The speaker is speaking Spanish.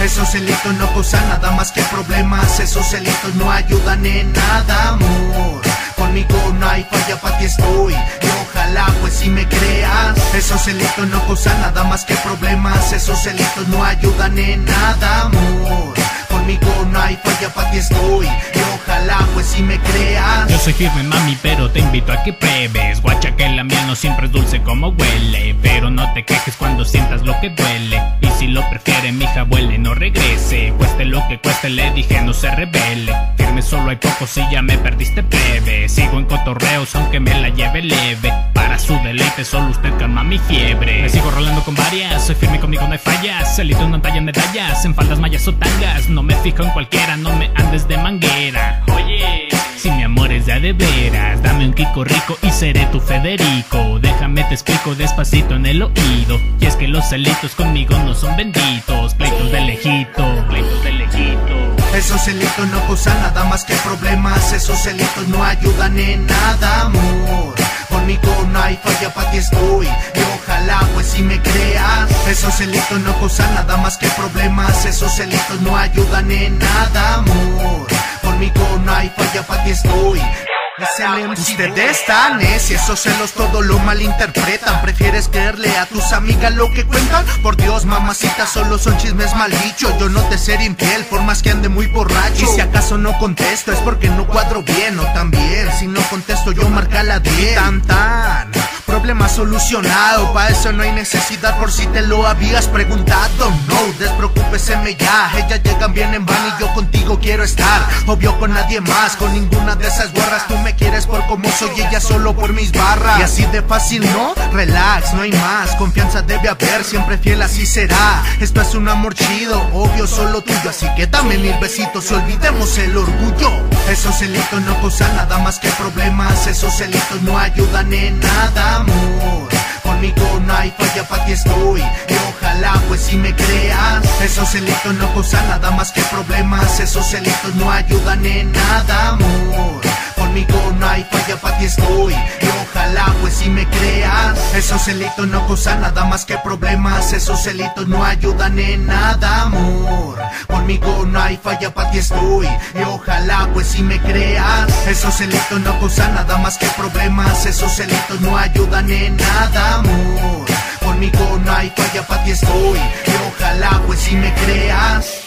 Esos celitos no causan nada más que problemas. Esos celitos no ayudan en nada, amor. Conmigo no hay falla, pa' ti estoy. Y ojalá pues si me creas. Esos celitos no causan nada más que problemas. Esos celitos no ayudan en nada, amor. Conmigo no hay falla, pa' ti estoy. Y ojalá pues si me creas. Yo soy firme, mami, pero te invito a que pruebes. Guacha que la miel no siempre es dulce como huele. Pero no te quejes cuando sientas lo que duele. Y si lo prefiere, mija, vuele, no regrese. Cueste lo que cueste, le dije, no se rebele. Firme solo hay pocos y ya me perdiste plebe. Sigo en cotorreos aunque me la lleve leve. Para su deleite solo usted calma mi fiebre. Me sigo rolando con varias, soy firme, conmigo no hay fallas. Celito no tallan medallas, en faldas, mallas o tangas. No me fijo en cualquiera, no me andes de manguera. Oye, si mi amor es de veras, dame un kiko rico y seré tu Federico. Déjame te explico despacito en el oído. Y es que los celitos conmigo no son benditos. Pleitos de lejito, pleitos de lejito. Esos celitos no causan nada más que problemas. Esos celitos no ayudan en nada, amor. Conmigo no hay falla, pa' ti estoy. Y ojalá pues si me creas. Esos celitos no causan nada más que problemas. Esos celitos no ayudan en nada, amor. Conmigo no hay falla, pa' ti estoy. Ustedes están esos celos todo lo malinterpretan. ¿Prefieres creerle a tus amigas lo que cuentan? Por Dios, mamacita, solo son chismes mal dichos. Yo no te seré infiel por más que ande muy borracho. Y si acaso no contesto es porque no cuadro bien. O también, si no contesto yo marca la 10. Tan, problema solucionado. Pa' eso no hay necesidad por si te lo habías preguntado. No, despreocúpeseme ya. Ellas llegan bien en van y yo contigo quiero estar. Obvio con nadie más, con ninguna de esas guarras. Tú me quieres por como soy, ella solo por mis barras. Y así de fácil, ¿no? Relax, no hay más. Confianza debe haber, siempre fiel así será. Esto es un amor chido, obvio solo tuyo. Así que dame 1000 besitos y olvidemos el orgullo. Esos celitos no causan nada más que problemas. Esos celitos no ayudan en nada, amor. Conmigo no hay falla, pa' ti estoy. Y ojalá pues si me creas. Esos celitos no causan nada más que problemas. Esos celitos no ayudan en nada, amor. Conmigo no hay falla, pa' ti estoy. Y ojalá pues si me creas. Esos celitos no causan nada más que problemas. Esos celitos no ayudan en nada, amor. Conmigo no hay falla, pa' ti estoy. Y ojalá pues si me creas. Esos celitos no causan nada más que problemas. Esos celitos no ayudan en nada, amor. Conmigo no hay falla, pa' ti estoy. Y ojalá pues si me creas.